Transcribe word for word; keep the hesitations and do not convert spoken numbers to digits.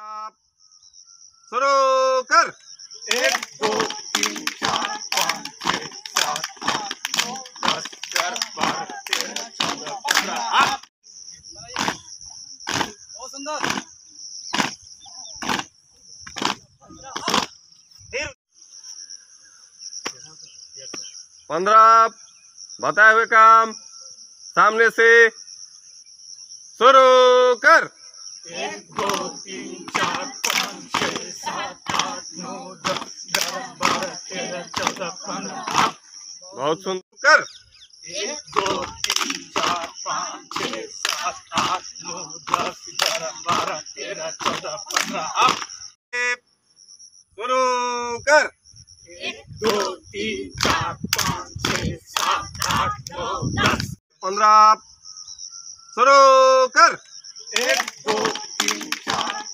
पंद्रह शुरू कर। एक दो तीन चार पाँच छः सात आठ नौ दस ग्यारह बारह तेरह चौदह पंद्रह। बहुत सुंदर। पंद्रह बताए हुए काम सामने से शुरू कर। एक दो तीन चार पाँच छः सात आठ नौ दस ग्यारह बारह तेरह चौदह पंद्रह। बहुत सुंदर कर। एक दो तीन चार पाँच छः सात आठ नौ दस ग्यारह बारह तेरह चौदह पंद्रह। शुरू कर। एक दो तीन चार पाँच छः सात आठ नौ दस पंद्रह शुरू कर। एक दो तीन चार